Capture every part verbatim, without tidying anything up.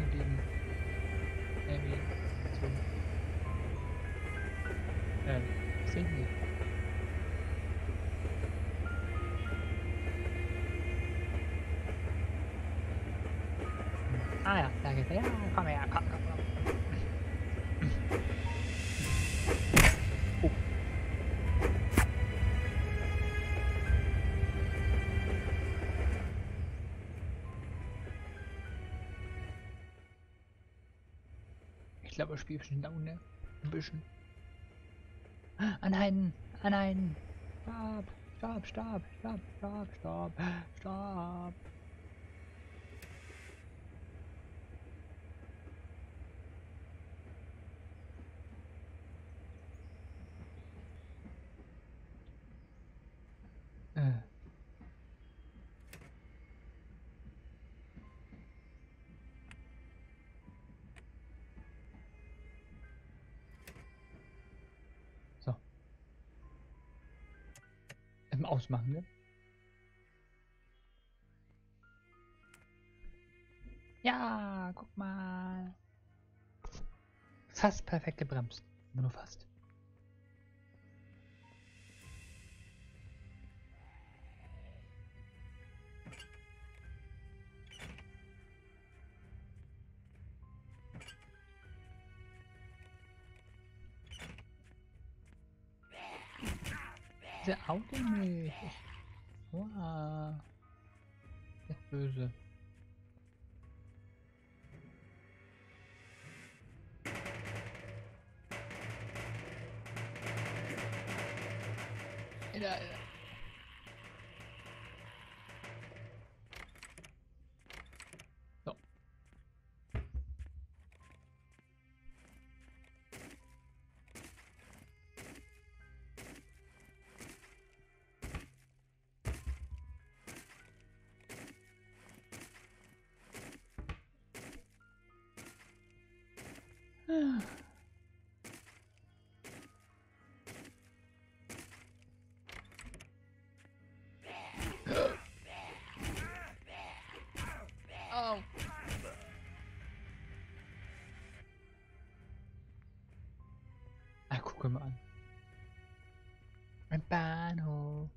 geben. Irgendwie so. Ähm, sehen wir. Ah ja, da geht's. Ja, komm her, komm, komm, komm. Oh. Ich glaube, das Spiel ist schon down, ne? Ein bisschen. Ah nein, ah nein. Stopp, stopp, stopp, stopp, stopp, stopp, stopp. Äh. So. Erstmal ausmachen, ne? Ja, guck mal. Fast perfekt gebremst. Aber nur fast. Dieser Auto nicht. Wow. Ist böse. Ja, ja. So. Ah. Oh. Ah, guck mal an. Ein Bahnhof.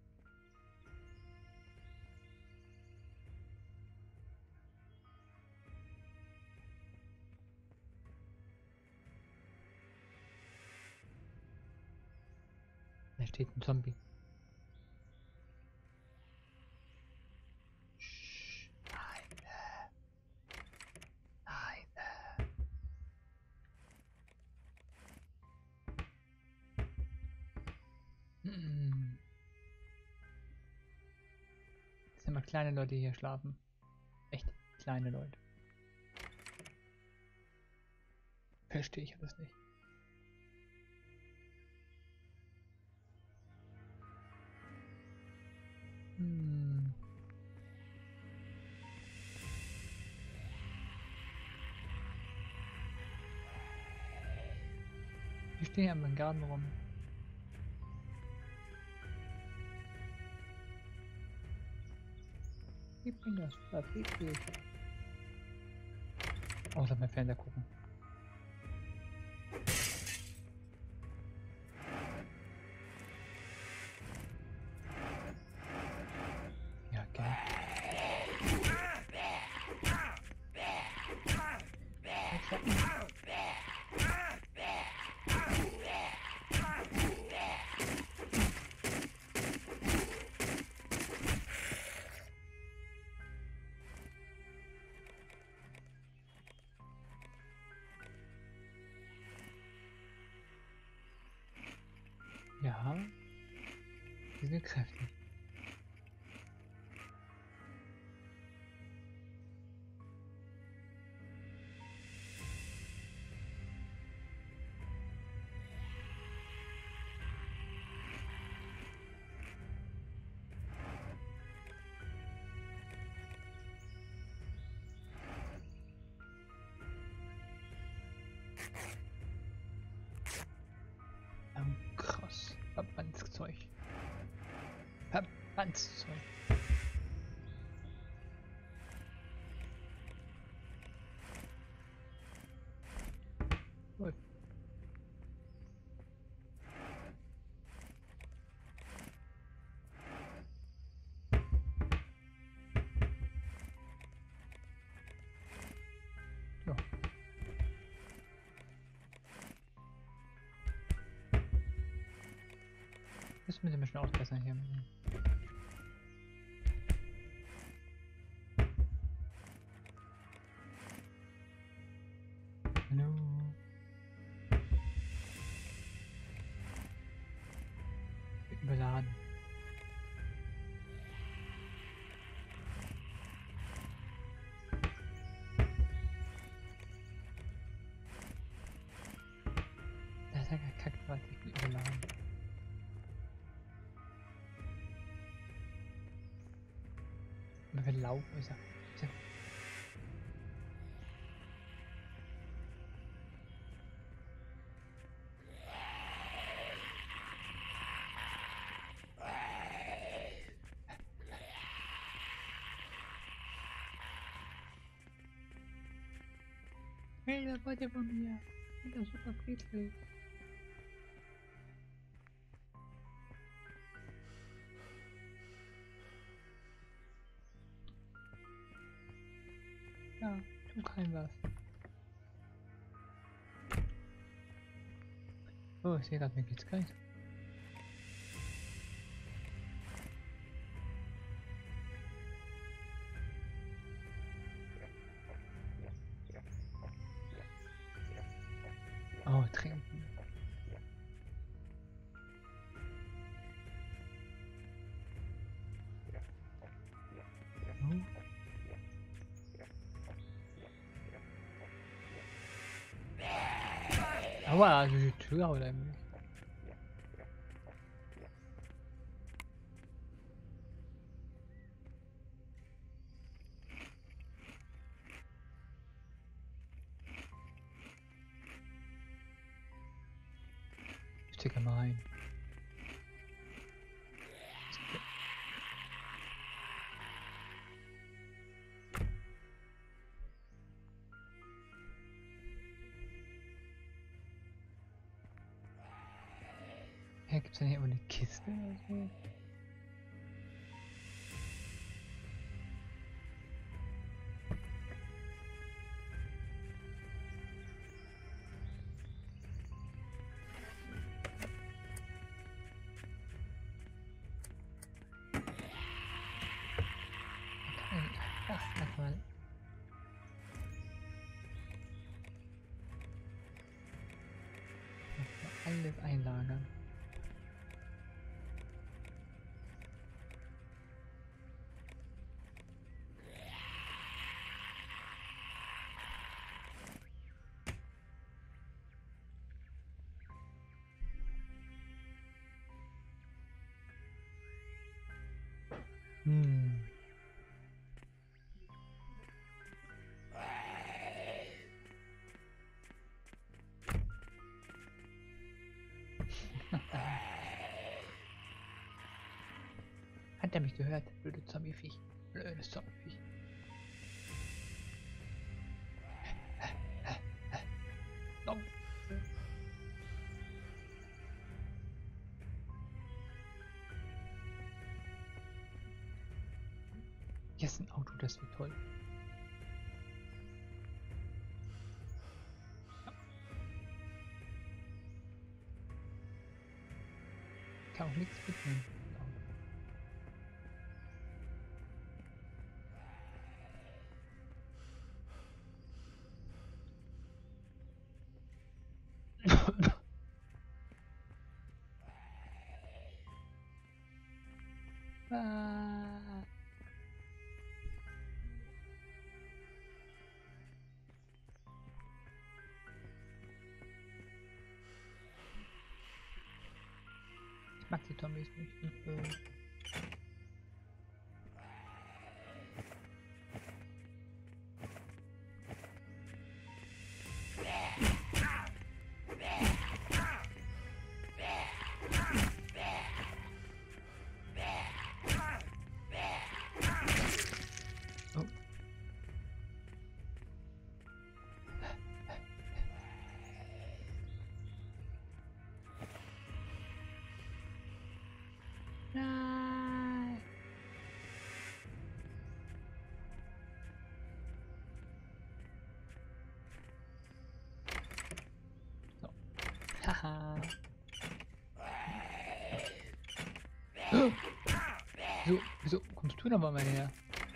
Da steht ein Zombie. Shh. Leise. Leise. Hm. Das sind immer kleine Leute, die hier schlafen. Echt kleine Leute. Verstehe ich alles nicht. Hm. Die stehen ja im Garten rum. Gib mir das, da fliegt ich. Oh, lass mal Fernseher gucken. Ja, geil. Ja, die sind kräftig. Oh, krass. Verbandszeug. Verbandszeug. Läuft. Ja. Das müssen wir schon ausbessern hier. Hallo. Überladen. Das ist ja gekackt, was ich bin überladen. Aber wir laufen, ist ja. Ist ja. Hey, was wollt ihr von mir? Ich bin doch super friedlich. Ja, tu kein was. Oh, ich sehe gerade, mir geht's gleich. Oh, trinken. Oh. Aua, also die Tür haut einem nicht. Ich stecke mal rein. Ja, gibt's denn hier immer eine Kiste oder so? Ach, sag mal. Alles einlagern. Hm. Hat er mich gehört? Blöde Zombieviech. Blödes Zombieviech. No. Hier ist ein Auto, das wird toll. Ja. Kann auch nichts mitnehmen. Ah. Ich mag die Zombies nicht. Äh. Oh. Haha. Wieso, wieso kommst du nochmal mal her?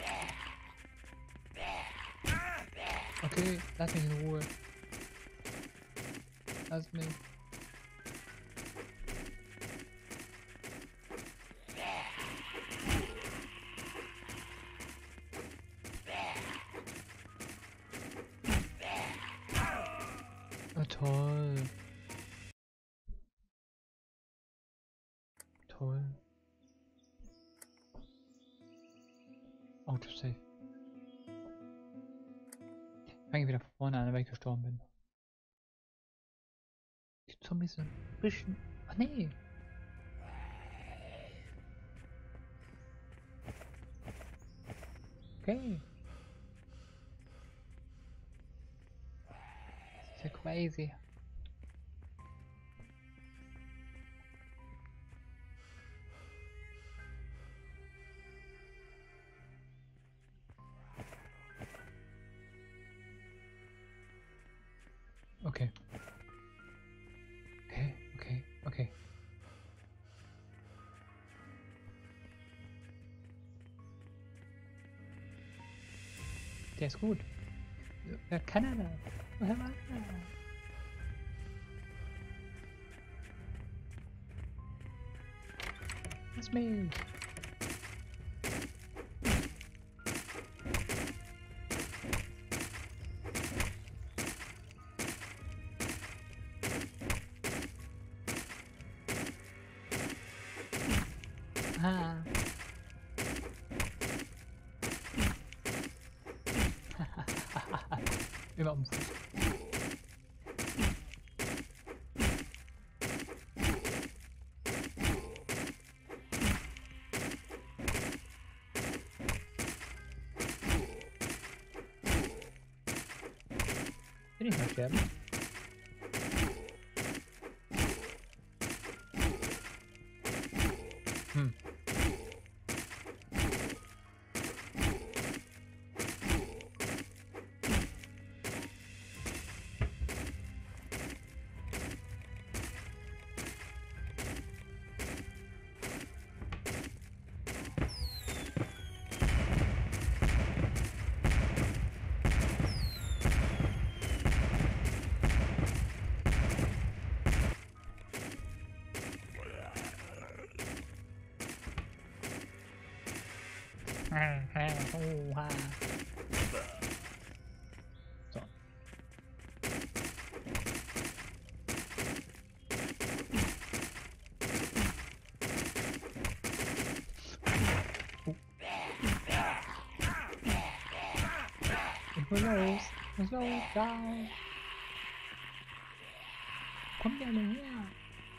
Okay, lass mich in Ruhe. Lass mich. Oh, toll. Toll. Autosave. Fange wieder von vorne an, weil ich gestorben bin. Die Zombies sind ein bisschen... Ach nee. Okay. Das ist ja crazy. Okay. Okay, okay, okay. Der ist gut. Wer kann er da? Woher war er? Lass mich. Ah. Immer ums Sich. Will ich mal sterben? Hm. Oha. So. Ich muss los. Ich muss los. Da. Komm gerne her.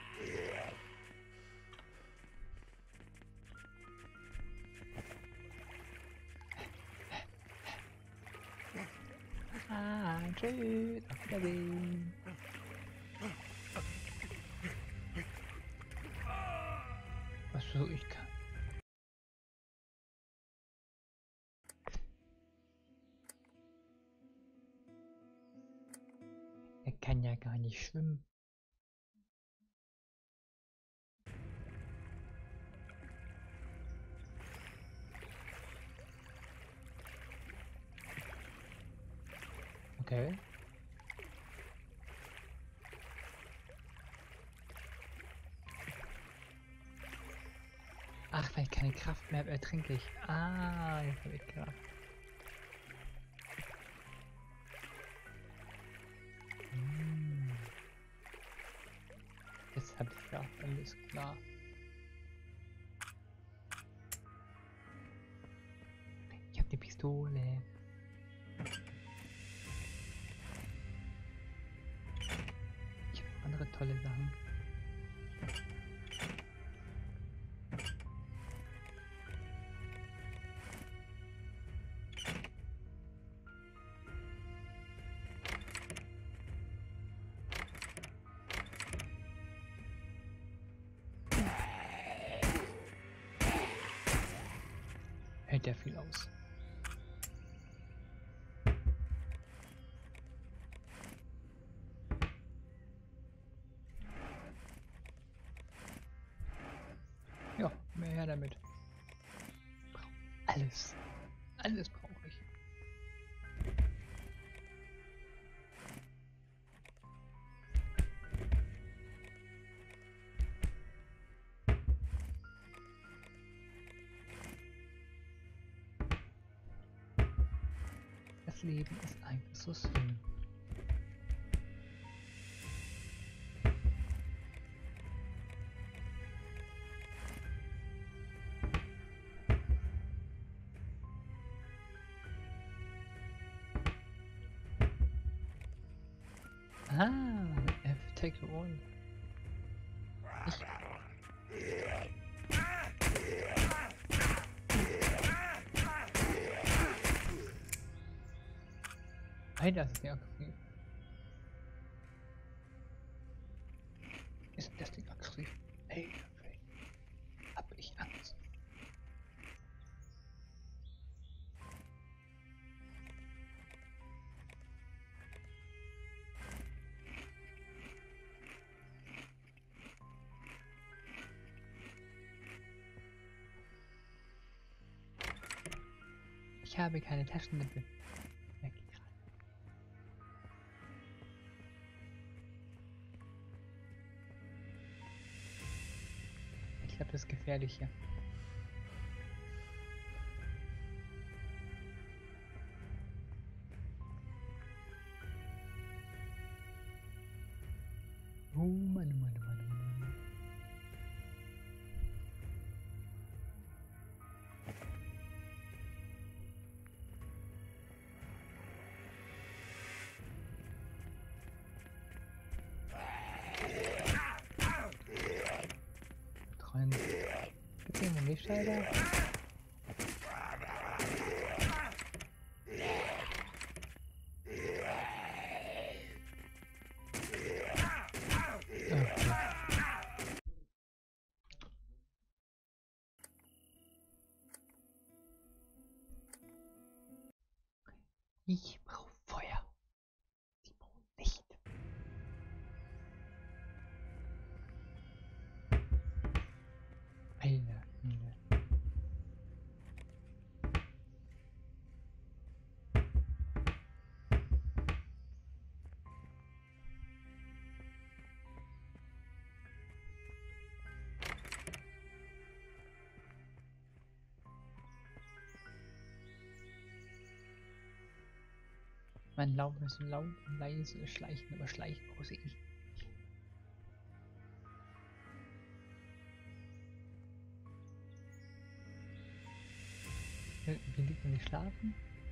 Ah, tschüss. Auf Wiedersehen. Was so ich kann. Er kann ja gar nicht schwimmen. Okay. Ach, weil ich keine Kraft mehr habe, ertrinke ich. Ah, jetzt habe ich Kraft. Hm. Jetzt habe ich Kraft, alles klar. Ich habe die Pistole. Ich habe andere tolle Sachen. Hält ja viel aus. Mehr her damit. Alles. Alles brauche ich. Das Leben ist einfach so schön. Ah, F take one. Ich. Hey, das ist ja aggressiv. Ist das Ding aggressiv? Hey, okay. Hab ich Angst. Ich habe keine Taschenlampe. Weg gerade. Ich glaube, das ist gefährlich hier. Oh Mann, Mann, Mann, Mann, Mann. Rein. Gibt's hier einen Lichtschalter? Ich brauche Feuer. Ich brauche Licht. Alter, Alter. Mein Laub ist laut und leise, schleichen, aber schleichen brauche ich. Wie liegt man nicht schlafen?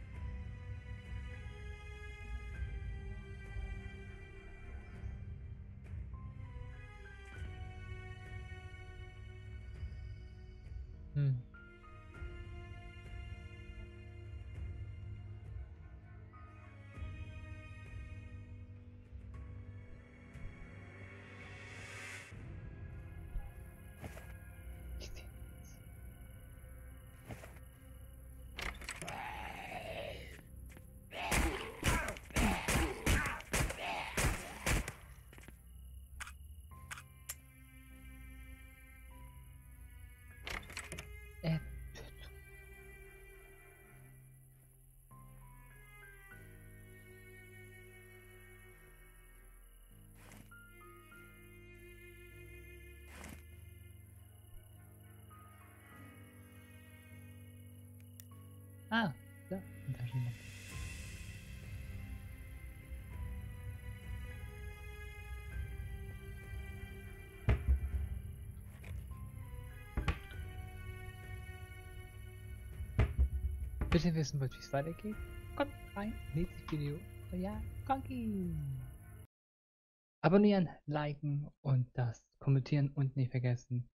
Hm. Ich seh nichts. Äh. Ah, da, Taschenlampe. Bitte wissen wollt, wie es weitergeht? Kommt rein, nächstes Video. Ja, Konki. Abonnieren, liken und das kommentieren und nicht vergessen.